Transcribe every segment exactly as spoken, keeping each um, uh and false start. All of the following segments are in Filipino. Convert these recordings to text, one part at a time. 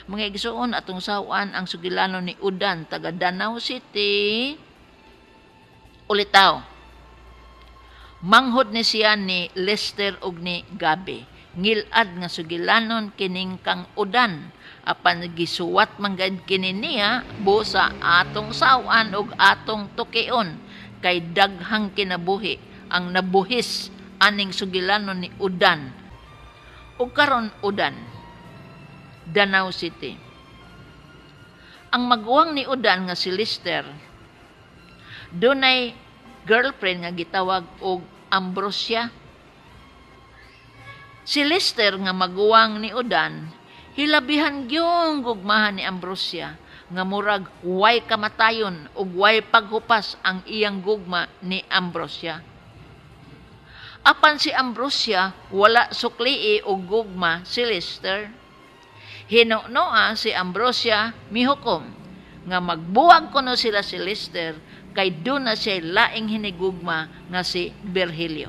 Mga igsuon atong sawan ang sugilanon ni Udan taga Danau City. Ulitaw. Manghod ni siya ni Lester ug ni Gabi. Ngilad nga sugilanon kining kang Udan. Apan gisuwat manggad kini niya busa atong sawan ug atong tukion kay daghang kinabuhi ang nabuhis aning sugilanon ni Udan. Ug karon Udan, Danau City. Ang maguwang ni Udan nga si Lister, dunay girlfriend nga gitawag og Ambrosia. Si Lister nga maguwang ni Udan, hilabihan gyung gugmahan ni Ambrosia nga murag way kamatayon ug way paghupas ang iyang gugma ni Ambrosia. Apan si Ambrosia wala suklii og gugma si Lister. Hinunoa si Ambrosia mihukom nga magbuwag kuno sila si Lister kay doon na siya laing hinigugma nga si Virgilio.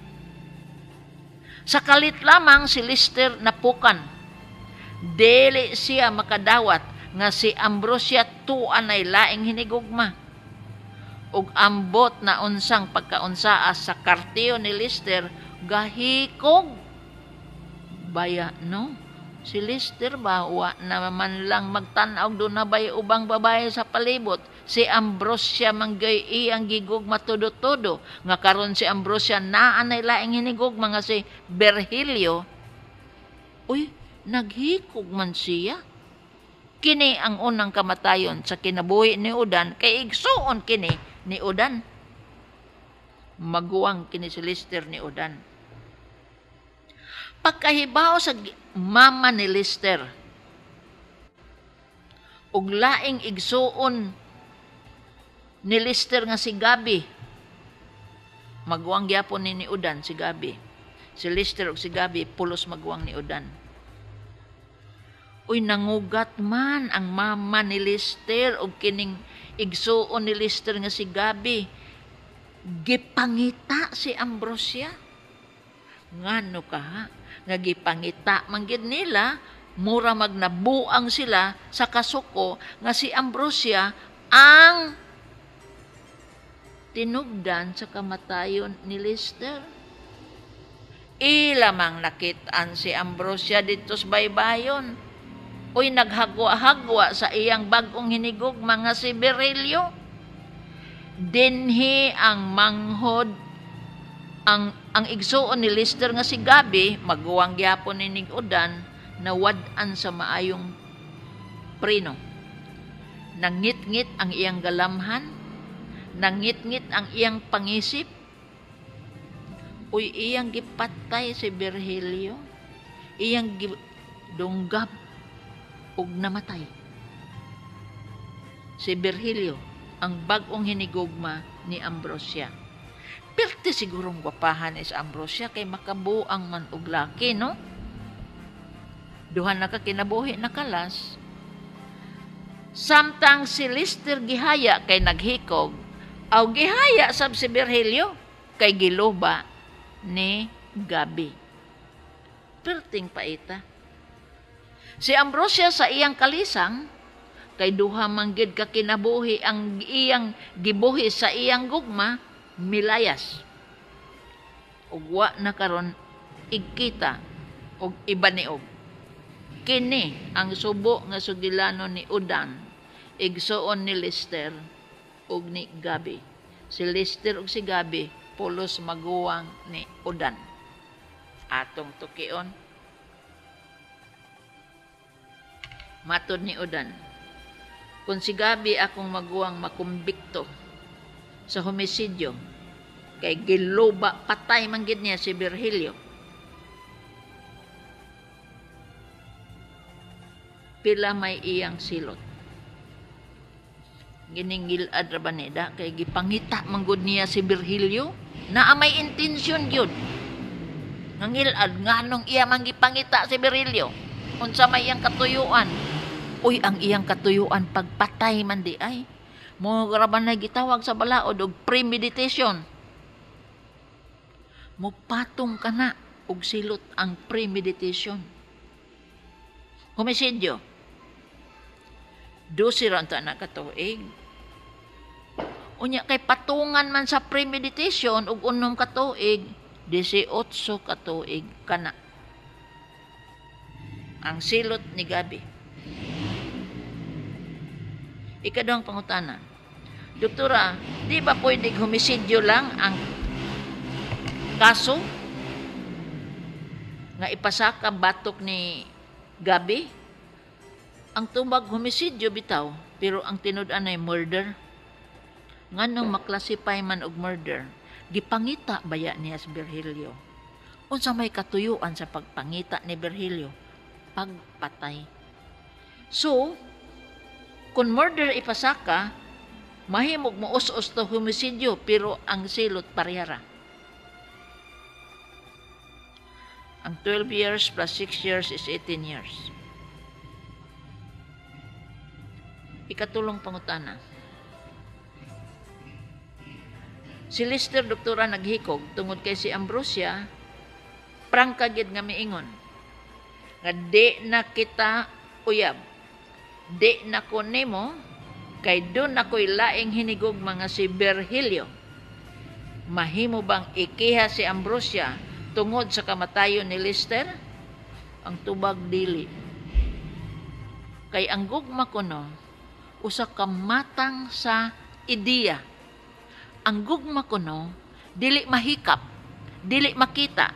Sa kalit lamang si Lister napukan. Dili siya makadawat nga si Ambrosia tuan ay laing hinigugma. Ug ambot na unsang pagkaunsaa sa kartiyo ni Lister gahikog. Baya no? Si Lister ba wa na man lang magtan-aw doon na bay ubang babae sa palibot. Si Ambrosia manggay iyang gigugma todo-todo. Nga karon si Ambrosia naanay laing hinigugma nga si Virgilio. Uy, naghikog man siya. Kini ang unang kamatayon sa kinabuhi ni Udan kay igsuon kini ni Udan. Maguwang kini si Lister ni Udan. Pagkahibaw sa mama ni Lister ug laing igsuon ni Lister nga si Gabi. Maguwang gyapon ni, ni Udan si Gabi. Si Lister ug si Gabi pulos maguwang ni Udan. Uy, nangugat man ang mama ni Lister ug kining igsuon ni Lister nga si Gabi. Gipangita si Ambrosia. Ngano ka ha? Nga gipangita manggid nila, mura magnabuang sila sa kasuko nga si Ambrosia ang tinugdan sa kamatayon ni Lister. Ilamang nakitaan si Ambrosia dito sa baybayon. Uy, naghagwa-hagwa sa iyang bagong hinigugma nga si Virgilio. Dinhi ang manghod ang ang igsuon ni Lister nga si Gabi, maguwang gyapon ni Udan na wad-an sa maayong prino. Nangit-ngit ang iyang galamhan, nangit-ngit ang iyang pangisip. Uy, iyang gipatay si Virgilio, iyang gidunggab ug namatay. Si Virgilio ang bagong hinigugma ni Ambrosia. Perti sigurong gwapahan is Ambrosia kay makabuang man og laki, no? Duha na ka kinabuhi na kalas. Samtang si Lister gihaya kay naghikog, aw gihaya sab si Virgilio kay giluba ni Gabi. Perting paita. Si Ambrosia sa iyang kalisang, kay duha manggid ka kinabuhi ang iyang gibuhi sa iyang gugma, milayas. Ug wa na karon igkita og ibaniog. Kini ang subo nga sugilanon ni Udan, igsuon ni Lister ug ni Gabi. Si Lister ug si Gabi pulos maguwang ni Udan. Atong tukion. Matod ni Udan, kung si Gabi akong maguwang makumbikto sa homisidyo, kay giluba patay man gid niya si Virgilio. Pila may iyang silot. Giningil adrabaneda kay gipangita manggod niya si Virgilio na may intensyon gyud. Ngangilad nganong iya man gipangita si Virgilio unsa may iyang katuyuan. Uy, ang iyang katuyuan pagpatay man di ay. Mo raban na gitawag sa balaod og premeditation. Mupatong ka na og silot ang premeditation. Homisidyo. Dusi ra unta na katuig. Unya kay patungan man sa premeditation ug unom ka tuig, eighteen ka tuig kana. Ang silot ni Gabi. Ikaduhang pangutana. Doktora, di ba pwedeng homisidyo lang ang kaso nga ipasaka batok ni Gabi? Ang tubag homisidyo bitaw, pero ang tinud-an ay murder. Nganong maklasify man og murder, gipangita baya niya si Virgilio. Unsa may katuyuan sa pagpangita ni Virgilio? Pagpatay. So, kung murder ipasaka, mahimog mo us-us to homisidyo, pero ang silot parehara. Ang twelve years plus six years is eighteen years. Ikatulong pangutana. Si Lister doktora naghikog tungod kay si Ambrosia prangka gid nga miingon nga di na kita uyab, di na ko nimo kay doon ako'y laing hinigog mga si Virgilio. Mahimo bang ikiha si Ambrosia tungod sa kamatayon ni Lister? Ang tubag dili. Kay ang gugma kuno usa ka matang sa ideya. Ang gugma kuno dili mahikap, dili makita.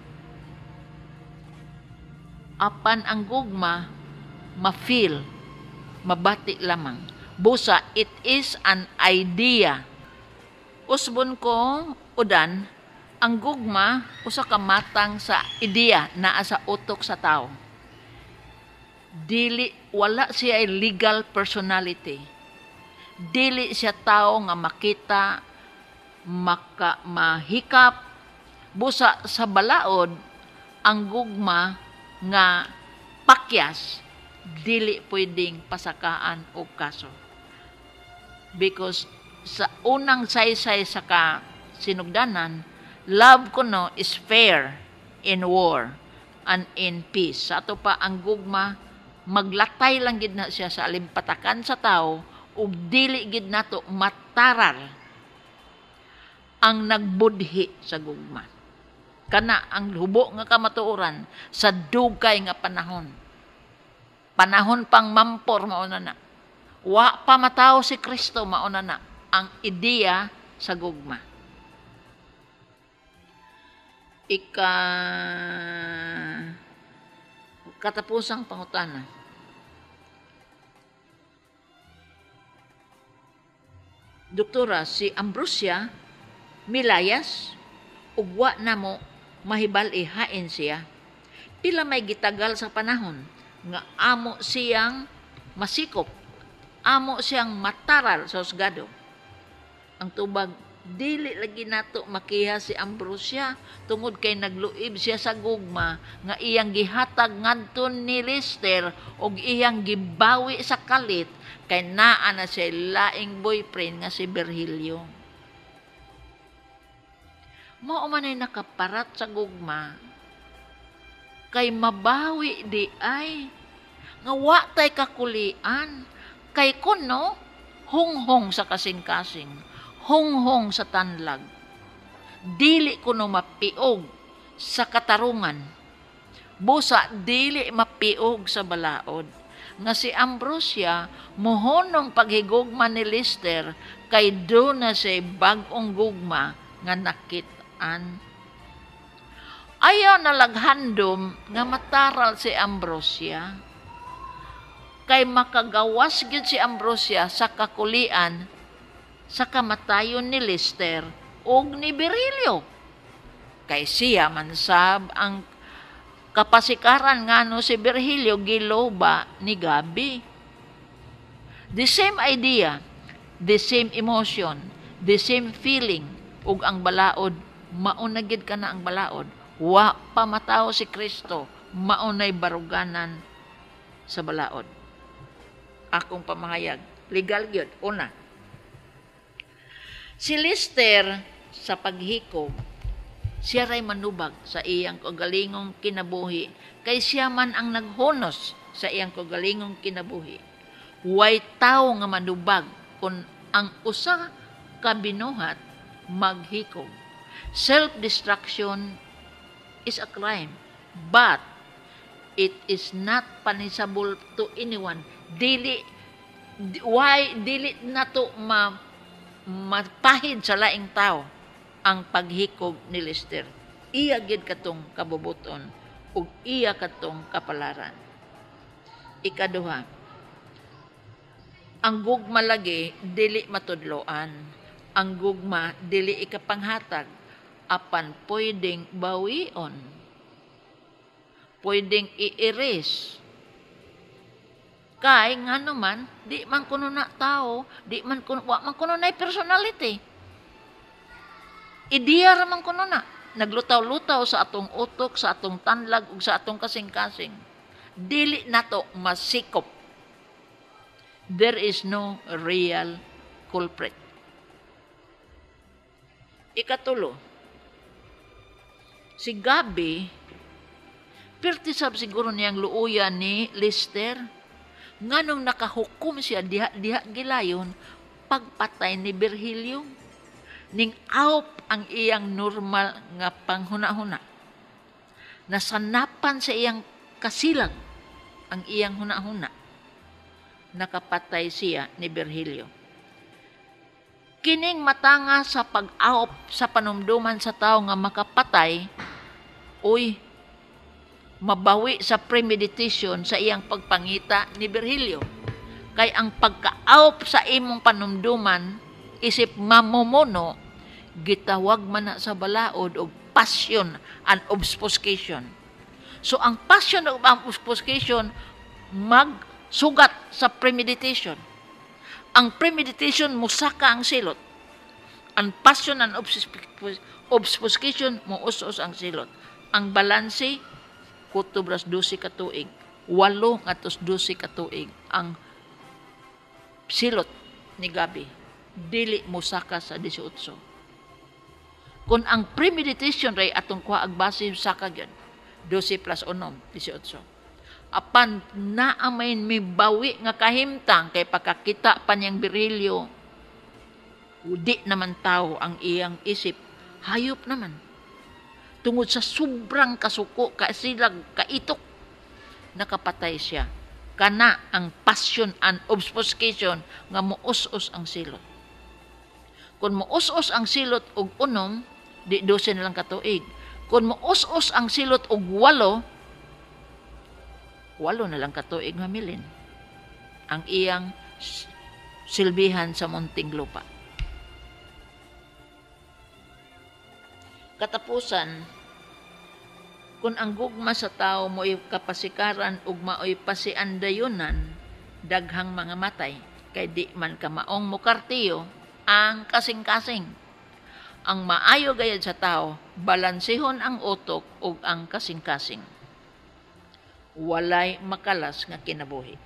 Apan ang gugma ma-feel, mabati lamang. Busa, it is an idea. Usbon ko udan, ang gugma usa ka matang sa ideya naa sa utok sa tao. Dili wala siya legal personality. Dili siya tao nga makita, maka mahikap. Busa sa balaod ang gugma nga pakyas dili pwedeng pasakaan og kaso. Because sa unang saysay sa ka sinugdanan, love kuno is fair in war and in peace. Sa ato pa ang gugma maglatay lang gid na siya sa alimpatakan sa tao ug dili gid nato mataral ang nagbudhi sa gugma. Kana ang hubo nga kamatuoran sa dugay nga panahon. Panahon pang mampor mauna na. Wa pa mataw si Kristo mauna na ang ideya sa gugma. Ika katapusang pangutana. Doktora, si Ambrosia milayas ug wa namo mahibal ihain siya. Pila may gitagal sa panahon nga amo siyang masikop, amo siyang mataral sa husgado. Ang tubag dili lagi nato makiha si Ambrosia tungod kay nagluib siya sa gugma nga iyang gihatag ngadton ni Lister ug iyang gibawi sa kalit kay naa na siya laing boyfriend nga si Virgilio. Mao man ay nakaparat sa gugma kay mabawi di ay nga wa tay kakulian kay kuno hunghong sa kasing-kasing, hunghong sa tanlag. Dili kuno mapiog sa katarungan. Busa dili mapiog sa balaod. Nga si Ambrosia mohonong paghigugma ni Lister kay do na siya bag-ong gugma nga nakitaan. Ayaw na laghandom nga mataral si Ambrosia kay makagawas gyud si Ambrosia sa kakulian sa kamatayon ni Lister ug ni Virgilio. Kay siya man sab ang kapasikaran ngano si Virgilio giloba ni Gabi. The same idea, the same emotion, the same feeling ug ang balaod maunagid ka na ang balaod. Wa pa matao si Kristo, maunay baruganan sa balaod. Akong pamahayag, legal gyud. Una, si Lister sa paghiko, siya ray manubag sa iyang kagalingong kinabuhi, kay siya man ang naghunos sa iyang kagalingong kinabuhi. Way tao nga manubag kung ang usa ka binuhat maghikog. Self-destruction is a crime, but it is not punishable to anyone. Dili why dili nato ma mapahid sa laing tao ang paghikog ni Lister. Iya gid katong kabubuton ug iya katong kapalaran. Ikaduha, ang gugma lagi dili matudloan. Ang gugma dili ikapanghatag apan pwedeng bawion. Pwedeng i-erase. Kay nga naman, di man kuno na tao, di man kuno, wa man kuno na personality. Ideya raman kuno na. Naglutaw-lutaw sa atong utok, sa atong tanlag, ug sa atong kasing-kasing. Dili nato masikop. There is no real culprit. Ikatulo, si Gabi, pirtisab siguro niyang luuyan ni Lister, nganong nakahukom siya diha-diha gilayon pagpatay ni Virgilio, ning awp ang iyang normal nga panghuna-huna. Nasanapan sa iyang kasilag ang iyang huna-huna. Nakapatay siya ni Virgilio. Kining matanga sa pag-awp sa panumduman sa tao nga makapatay, uy, mabawi sa premeditation sa iyang pagpangita ni Virgilio. Kay ang pagka-awp sa imong panumduman, isip mamumuno, gitawag man na sa balaod og passion and obfuscation. So ang passion ug obfuscation magsugat sa premeditation. Ang premeditation musaka ang silot. Ang passion and obfuscation muus-us ang silot. Ang balanse kutubras dose ka tuig, walo ngatos dose ka tuig ang silot ni Gabi. Dili musaka sa eighteen. Kung ang premeditation ray atong kuha agbase sa kagyan, twelve plus unom, eighteen. Apan naamain mi bawi nga kahimtang kay pagkakita pa niyang Virgilio, di naman tao ang iyang isip, hayop naman. Tungod sa sobrang kasuko, kasilag, kaitok, nakapatay siya. Kana ang passion and obfuscation nga muus-us ang silot. Kung muus-us ang silot og unom, di dose na lang katuig. Kung muus-us ang silot og walo, walo na lang katuig mamilin ang iyang silbihan sa munting lupa. Katapusan, kung ang gugma sa tao mo'y kapasikaran ug mao'y pasiandayunan, daghang mga matay, kay di man ka maong mukartiyo ang kasing-kasing. Ang maayo gayad sa tao, balansihon ang utok ug ang kasing-kasing. Walay makalas nga kinabuhi.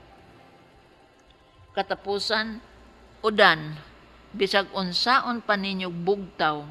Katapusan, udan, bisag unsaon pa ninyog bugtaw,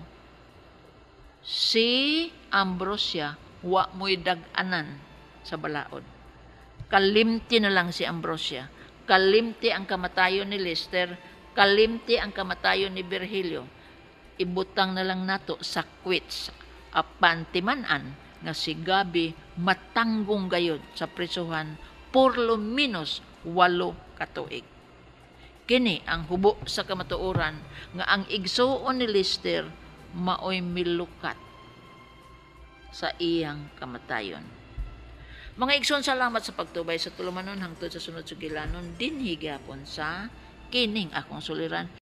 si Ambrosia wa mo'y dag-anan sa balaod. Kalimti na lang si Ambrosia. Kalimti ang kamatayon ni Lister. Kalimti ang kamatayon ni Virgilio. Ibutang na lang nato sa quits. Apan timanan nga si Gabi matanggong gayod sa prisuhan por lo menos walo katuig. Kini ang hubo sa kamatuoran nga ang igsuon ni Lister maoy milukat sa iyang kamatayon. Mga igsoon, salamat sa pagtubay sa tulumanon hangtod sa sunod sugilanon dinhi gyapon sa kining akong suliran.